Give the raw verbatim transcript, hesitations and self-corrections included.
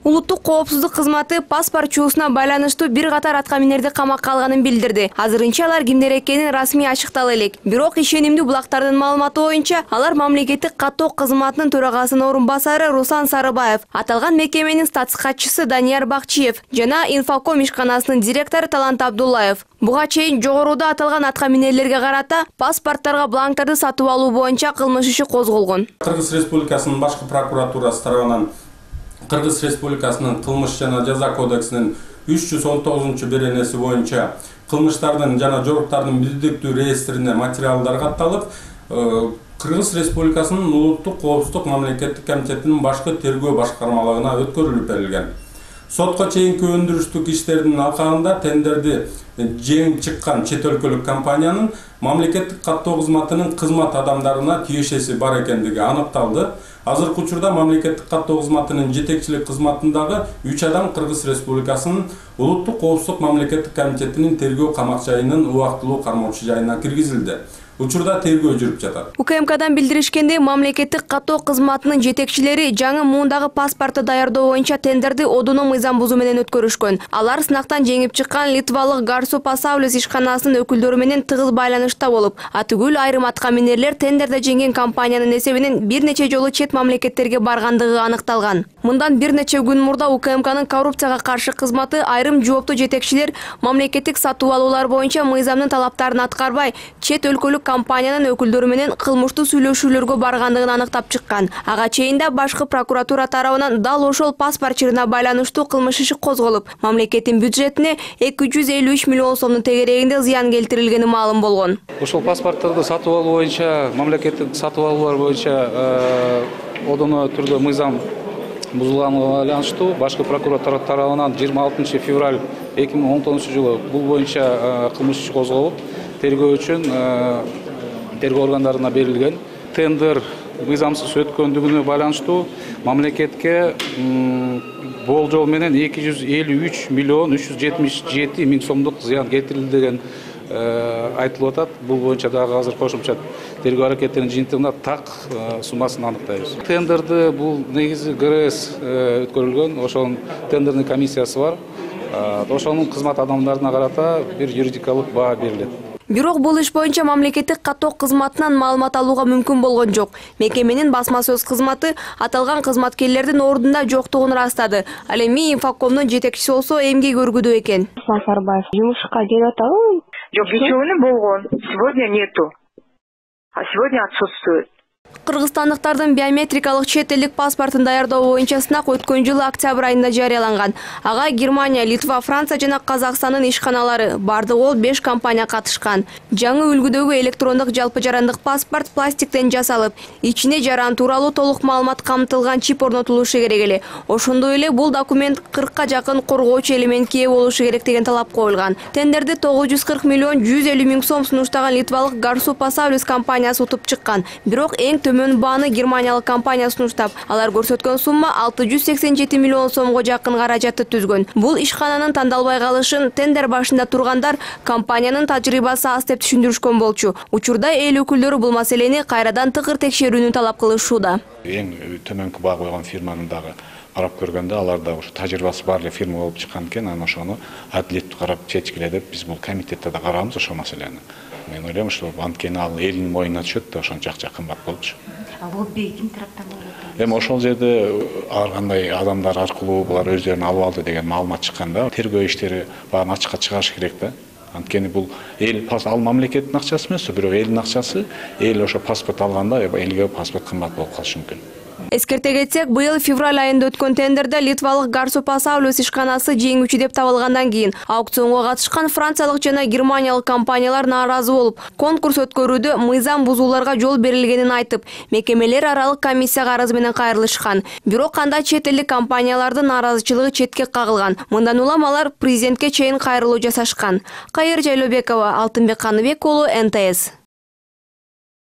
Улуттук коопсуздук кызматы паспорт чуусуна байланыштуу бир катар аткаминерди камакка алганын билдирди. Азырынча алар кимдер экенин расмий ачыктала элек. Бирок ишенимдүү булактардын маалыматы боюнча алар мамлекеттик каттоо кызматынын төрагасынын орун басары Руслан Сарыбаев, аталган мекеменин статс катчысы Данияр Бакчиев жана Инфоком ишканасынын директору Талант Абдуллаев. Буга чейин жогоруда аталган аткаминерлерге карата паспорттарга бланктарды сатып алуу боюнча кылмыш иши козголгон. Кыргыз Республикасынын башкы прокуратурасы тарабынан Кыргыз Республикасынын кылмыш жана жаза кодексинин үч жүз он тогузунчу беренеси боюнча кылмыштардын жана жоруктардын билдиктүү реестрине материалдар катталып, Кыргыз Республикасынын улуттук коопсуздук мамлекеттик комитетинин башкы тергөө башкармалыгына өткөрүлүп берилген. Сотко чейинки өндүрүштүк иштердин алкагында тендерди жеңип чыккан чет өлкөлүк компаниянын мамлекеттик каттоо кызматынын кызмат адамдарына тиешеси бар экендиги аныкталды. Азыркы учурда мамлекеттик каттоо кызматынын жетекчилик кызматындагы үч адам Кыргыз Республикасынын улуттук коопсуздук мамлекеттик комитетинин тергөө камакчайынын убактылуу кармоочу жайына киргизилди. Учурда тергөө жүрүп жатат. УКМКдан билдиришкенде, мамлекеттик каттоо кызматынын жетекчилери жаңы муундагы паспорту даярдоо боюнча тендерди одуно мыйзам бузуу менен өткөрүшкөн. Алар сынактан жеңип чыккан литвалык Гарсу Пасаулес ишканасынын өкүлдөрү менен тыгыз байланышта болуп, атүгүл айрым аткаминерлер тендерде жеңген компаниянын эсебинен бир нече жолу чет мамлекеттерге баргандыгы аныкталган. Мындан бир нече күн мурда УКМКнын коррупцияга каршы кызматы айрым жооптуу жетекчилер мамлекеттик сатып алуулар боюнча мыйзамдын талаптарын аткарбай, чет өлкөлүк компаниянын өкүлдөрү менен кылмыштуу сүйлөшүүлөргө баргандыгын аныктап чыккан. Ага чейин да башкы прокуратура тарабынан дал ошол паспорт чырына байланыштуу кылмыш иши козголуп, мамлекеттин бюджетине эки жүз элүү үч миллион сомдун тегерегинде зыян келтирилгени маалым болгон. Ошол паспортторду сатып алуу боюнча, мамлекеттик сатып алуулар боюнча одоно түрдө мыйзам бузулганына байланыштуу башкы прокуратура тарабынан жыйырма алтынчы февраль эки миң он тогузунчу жылы бул боюнча кылмыш иши козголуп, тергөө үчүн тергөө органдарына берилген. Тендер мыйзамсыз өткөндүгүнө байланыштуу мамлекетке болжол менен эки жүз элүү үч миллион үч жүз жетимиш жети миң сомдук зыян келтирилди деген айтылып атат. Бул боюнча дагы азыр кошумча тергөө аракеттеринин жыйынтыгында так суммасын аныктайбыз. Тендерди бул негизи ГРС өткөрүлгөн, ошонун тендердин комиссиясы бар. Ошонун кызмат адамдарына карата бир юридикалык баа берилет. Бирок бул иш боюнча мамлекеттик каттоо кызматынан маалымат алууга мүмкүн болгон жок. Мекеменин басма сөз кызматы аталган кызматкерлердин ордунда жоктугун ырастады. Ал эми Инфокомдун жетекчиси болсо эмгек өргүдө экен. Сарбаев жумушка келип атабы? Жок, кечүүнү болгон. Сегодня нету. А сегодня отсутствует. Кыргызстандыктардын биометрикалык чет элдик паспортун даярдоо боюнча сынак өткөн жылы октябрь айында жарыяланган. Ага Германия, Литва, Франция жана Казакстандын ишканалары, бардыгы ол беш компания катышкан. Жаңы үлгүдөгү электрондук жалпы жарандык паспорт пластиктен жасалып, ичине жаран тууралуу толук маалымат камтылган чип орнотулушу керек эле. Ошондой эле бул документ кыркка жакын коргоочу элементке ээ болушу керек деген талап коюлган. Тендерди тогуз жүз кырк миллион жүз элүү миң сом сунуштаган литвалык Гарсу Пасаулес компаниясы утуп чыккан. Бирок эң төмөн бааны германиялык компания сунуштап, алар көрсөткөн сумма алты жүз сексен жети миллион сомго жакын каражатты түзгөн. Бул ишкананын тандалбай калышын тендер башында тургандар компаниянын тажрыйбасы аз деп түшүндүрүшкөн болчу. Учурда эл өкүлдөрү бул маселени кайрадан тыгыр текшерүүнү талап кылышууда. Эң төмөнкү баа койгон фирманын дагы карап көргөндө аларда ушу тажрыйбасы бар эле фирма болуп чыккан экен, анан ошону адилеттүү карап чечкиле деп биз бул комитетте да карабыз ошол маселени. Мен ойлойм, что анткени ал элдин моюнуна түшөт да ошонча кымбат болчу. Лобби ким тараптан болот? Эми ошол жерде ар кандай адамдар аркылуу булар өздөрүн алып алды деген маалымат чыкканда, тергөө иштери баарын ачыкка чыгарыш керек да. Анткени бул эл ал мамлекеттин акчасы эмес, бирок элдин акчасы, эл ошо паспорт алганда элге паспорт кымбат болуп калышы мүмкүн. Эскерте кетсек, быйыл февраль айында өткөн тендерде литвалык Гарсу Пасаулес ишканасы жеңүүчү деп табылгандан кийин аукционго катышкан франциялык жана германиялык компаниялар нааразы болуп, конкурс өткөрүүдө мыйзам бузууларга жол берилгенин айтып, мекемелер аралык комиссияга арыз менен кайрылышкан. Бирок анда чет элдик компаниялардын нааразычылыгы четке кагылган. Мындан улам алар президентке чейин кайрылуу жасашкан. Кайыр Жайлообекова, Алтынбек Каныбек уулу, Н Т С.